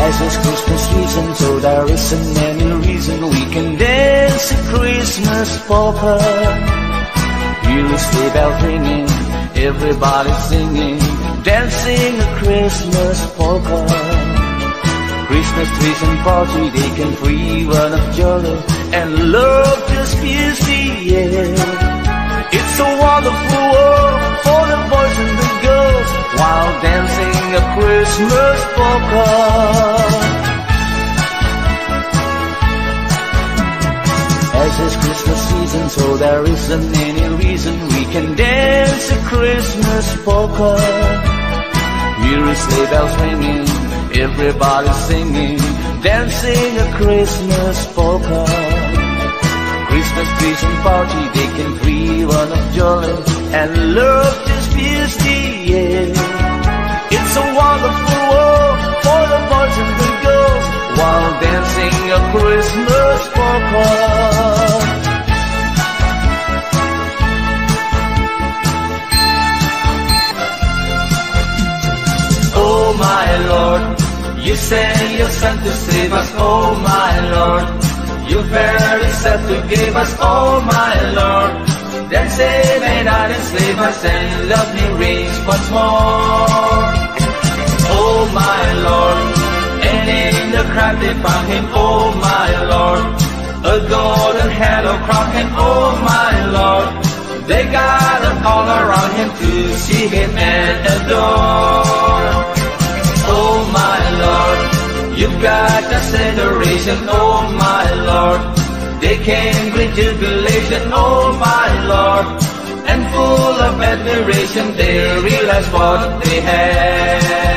As it's Christmas season, so there isn't any reason we can dance a Christmas polka. Hear the sleigh bells ringing, everybody singing, dancing a Christmas polka. Christmas trees and party, they can free one of joy, and love just fills the air. It's a wonderful world for the boys and the girls, while dancing a Christmas polka. As it's Christmas season, so there isn't any reason we can dance a Christmas polka. Hear the sleigh bells ringing, everybody singing, dancing a Christmas polka. Christmas trees and party, they can free one of joy, and love just fills the air. It's a wonderful world for the boys and the girls, while dancing a Christmas polka. Oh my Lord, you sent your Son to save us. Oh my Lord, you very self to give us. Oh my Lord, then save and not enslave us, and love me reigns once more. Oh my Lord, and in the crowd they found him. Oh my Lord, a golden halo crown him. Oh my Lord, they gathered all around him to see him and adore. Oh my Lord, you've got us adoration. Oh my Lord, they came with jubilation. Oh my Lord, and full of admiration they realized what they had.